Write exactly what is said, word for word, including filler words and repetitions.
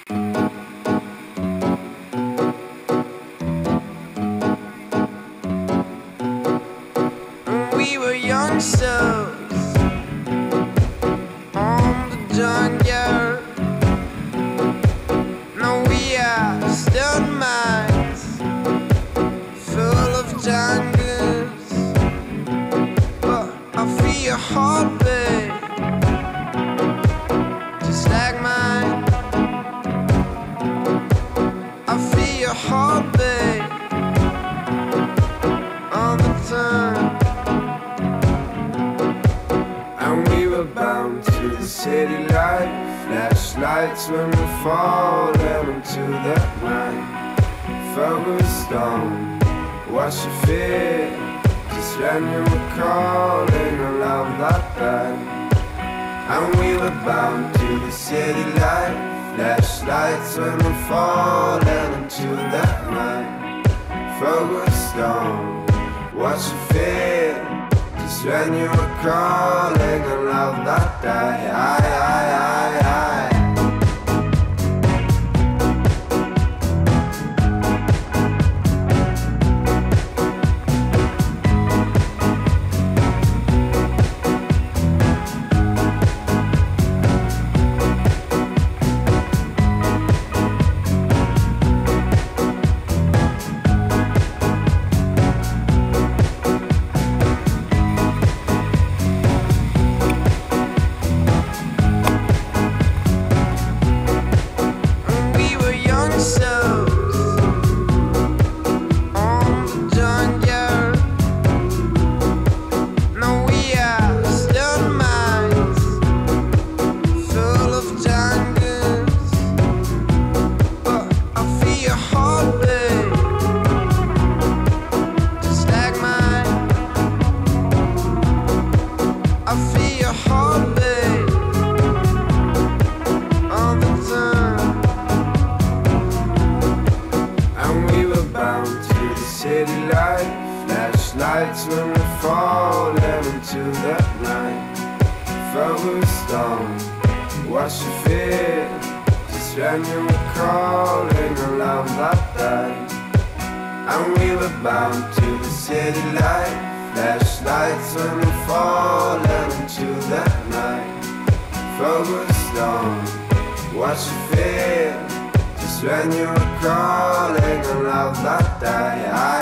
We were youngsters on the junkyard. Now we are stone mines full of jungles. But I feel your heartbeat just like mine. I feel your heartbeat all the time. Bound to the city life, flashlights when we fall into the night. Focused on what you feel, just when you were calling a love that died. And we were bound to the city life, flashlights when we fall into the night. Focused on what you feel, just when you were calling a love that died. I, I, I, I. Flashlights when we fall into the night. Focused on what you feel, just when you were calling a love that died. And we were bound to the city light. Flashlights when we fall into the night. Focused on what you feel, just when you were calling a love that died.